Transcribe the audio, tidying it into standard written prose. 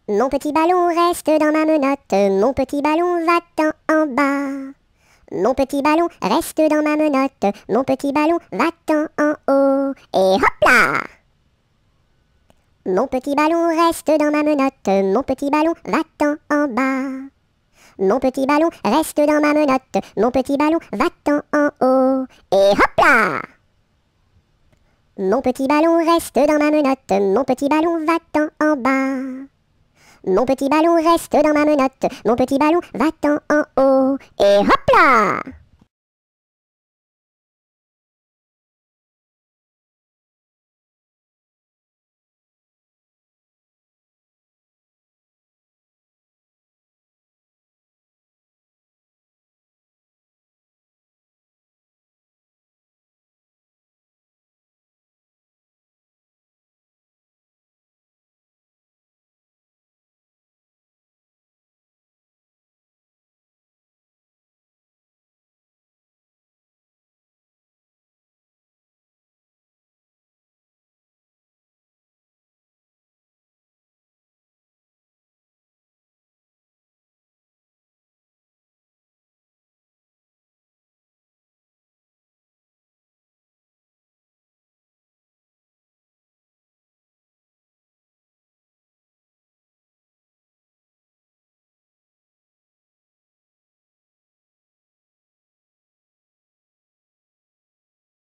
Mon petit ballon reste dans ma menotte, mon petit ballon va-t'en en bas. Mon petit ballon reste dans ma menotte, mon petit ballon va-t'en en haut. Et hop là! Mon petit ballon reste dans ma menotte, mon petit ballon va-t'en en bas. Mon petit ballon reste dans ma menotte, mon petit ballon va-t'en en haut. Et hop là! Mon petit ballon reste dans ma menotte, mon petit ballon va-t'en en bas. Mon petit ballon reste dans ma menotte, mon petit ballon va-t'en en haut. Et hop là!